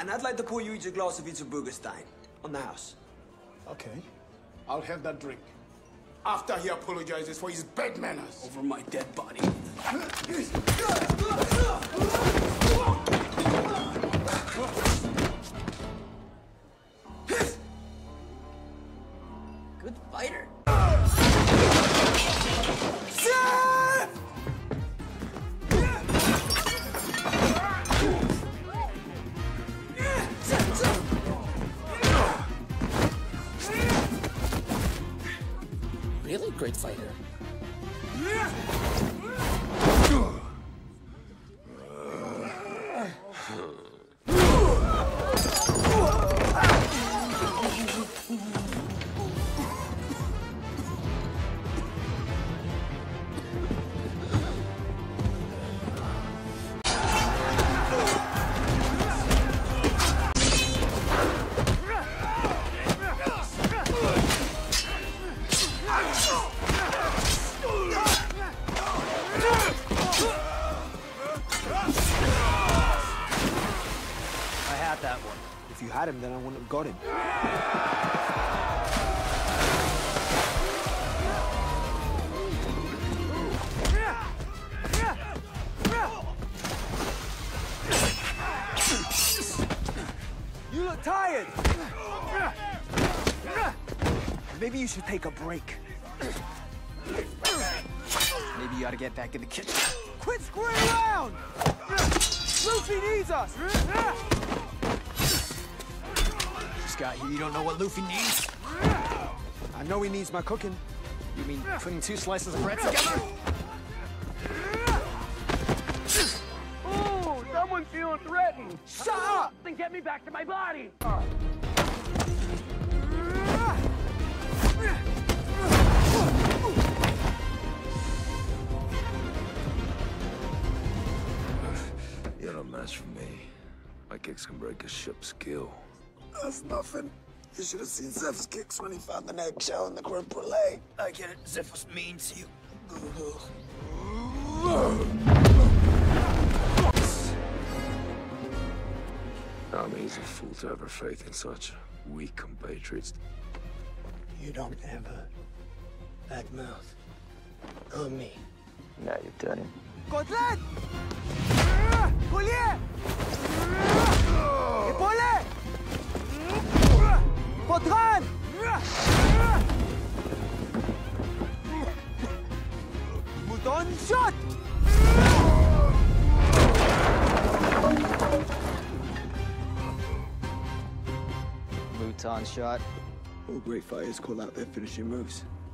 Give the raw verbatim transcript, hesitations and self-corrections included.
And I'd like to pour you each a glass of Itzerburgerstein on the house. Okay. I'll have that drink. After he apologizes for his bad manners. Over my dead body. Good fighter. Really great fighter. I had that one. If you had him, then I wouldn't have got him. You look tired. Maybe you should take a break. Maybe you ought to get back in the kitchen. Quit screwing around! Luffy needs us! This guy here, you don't know what Luffy needs? I know he needs my cooking. You mean putting two slices of bread together? Ooh, someone's feeling threatened. Shut up! Then get me back to my body. You're no match for me. My kicks can break a ship's keel. That's nothing. You should have seen Zeph's kicks when he found an eggshell in the creme brulee. I get it. Zeph was mean to you. I'm an easy fool to have her faith in such weak compatriots. You don't have a bad mouth. On me. Now you're turning. Côtelette! Collier! Épaulet! Potran! Mouton shot! Mouton shot. All great fighters call out their finishing moves.